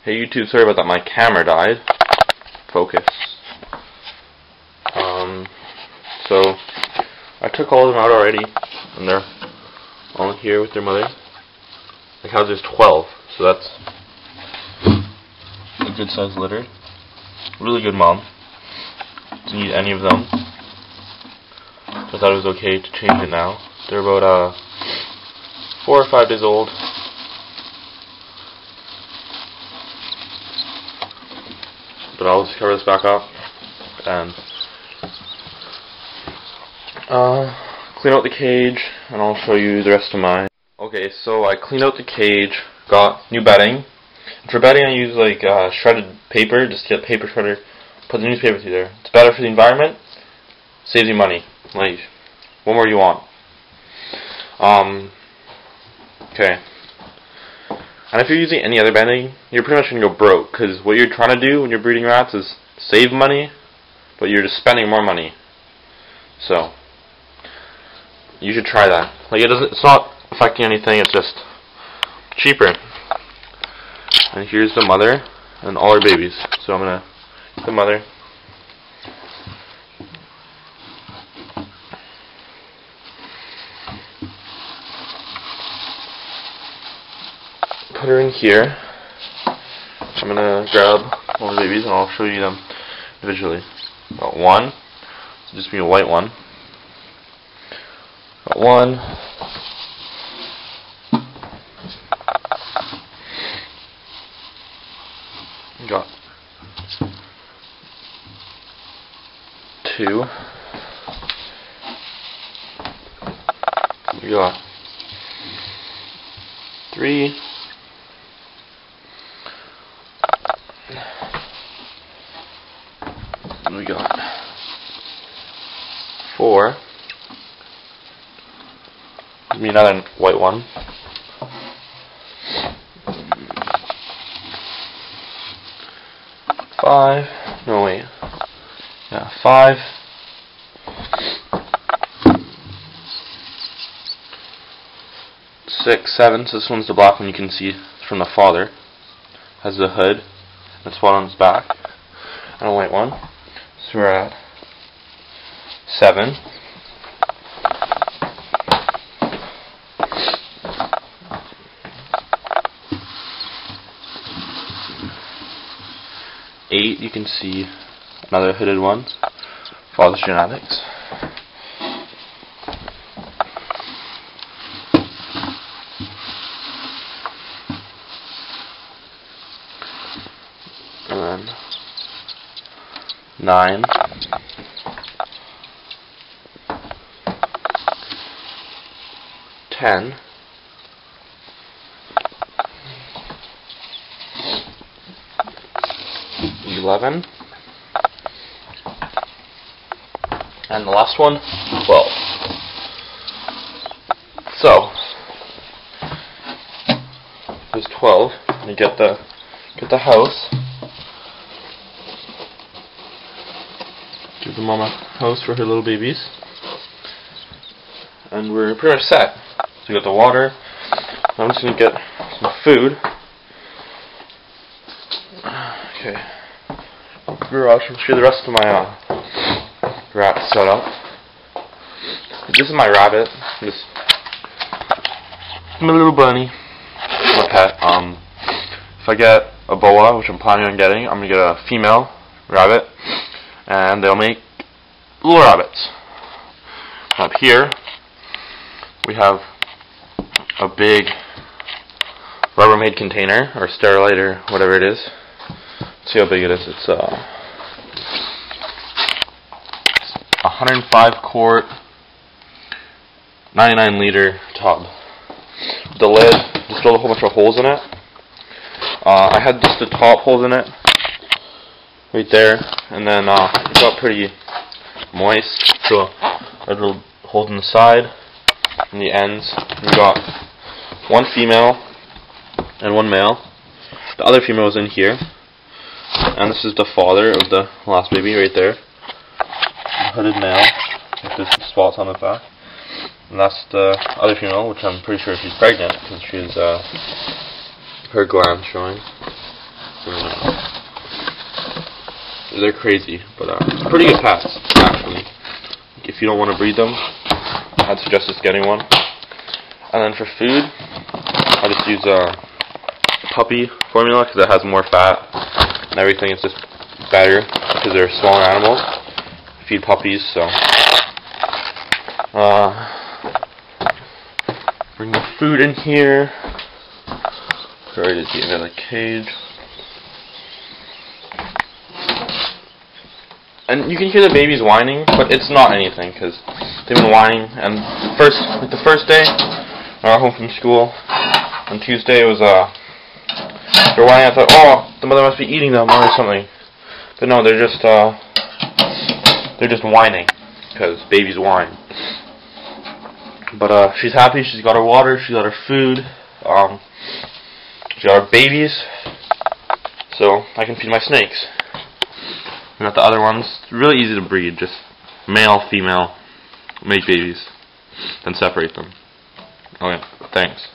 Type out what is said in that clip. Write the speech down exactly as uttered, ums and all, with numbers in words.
Hey YouTube, sorry about that, my camera died. Focus. Um, so, I took all of them out already, and they're all here with their mother. The cows, there's twelve, so that's a good sized litter. Really good mom. Didn't need any of them. So I thought it was okay to change it now. They're about uh, four or five days old. But I'll just cover this back up and uh, clean out the cage, and I'll show you the rest of mine. Okay, so I cleaned out the cage, got new bedding. For bedding I use like uh, shredded paper, just get a paper shredder, put the newspaper through there. It's better for the environment, saves you money. Like, what more do you want? Um, okay. And if you're using any other bedding, you're pretty much going to go broke, because what you're trying to do when you're breeding rats is save money, but you're just spending more money. So, you should try that. Like, it doesn't, it's not affecting anything, it's just cheaper. And here's the mother and all her babies. So I'm going to the mother. Put her in here. I'm gonna grab all the babies and I'll show you them individually. Got one. So just be a white one. Got one. Got two. We got three. We got four. Give me another white one. Five. No, wait. Yeah, five. Six, seven. So this one's the black one you can see from the father. Has the hood. That's one on its back. And a white one. So we're at seven. Eight, you can see another hooded one. Father's genetics. And then nine. Ten. Eleven. And the last one, twelve. So there's twelve. You get the get the house. Give the mama a house for her little babies. And we're pretty much set. So you got the water. I'm just gonna get some food. Okay. Garage. I'll show you the rest of my uh, rat setup. This is my rabbit. This my little bunny. My pet. Um, if I get a boa, which I'm planning on getting, I'm gonna get a female rabbit, and they'll make little rabbits. Up here, we have a big Rubbermaid container or sterilizer, whatever it is. Let's see how big it is. It's uh, one hundred five quart, ninety-nine liter tub. The lid just drilled a whole bunch of holes in it. Uh, I had just the top holes in it, right there, and then uh, it got pretty moist, so I drilled holes in the side and the ends. We got one female and one male. The other female is in here, and this is the father of the last baby right there. The hooded male with the spots on the back, and that's the other female, which I'm pretty sure she's pregnant because she's uh, her gland showing. They're crazy, but uh, it's pretty good pets, actually. If you don't want to breed them, I'd suggest just getting one. And then for food, I just use a puppy formula because it has more fat and everything. It's just better because they're smaller animals. Feed puppies, so uh, bring the food in here. Sorry, to get into the cage. And you can hear the babies whining, but it's not anything because they've been whining. And first, like the first day, I got home from school on Tuesday. It was uh, they're whining. I thought, oh, the mother must be eating them or something. But no, they're just uh, they're just whining because babies whine. But uh, she's happy. She's got her water. She's got her food. Um, she got her babies, so I can feed my snakes. We got the other ones. It's really easy to breed. Just male, female, make babies, then separate them. Okay, thanks.